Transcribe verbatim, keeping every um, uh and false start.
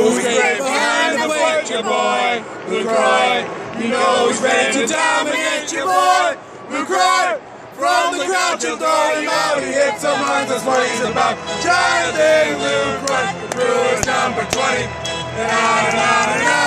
who's great behind the plate, your boy, lucroy. You know who's ready to dominate, your boy, lucroy. From the crowd you'll throw him out, he hits home runs, that's what he's about. Johnathan lucroy, the Brewers number twenty, and on and on and on.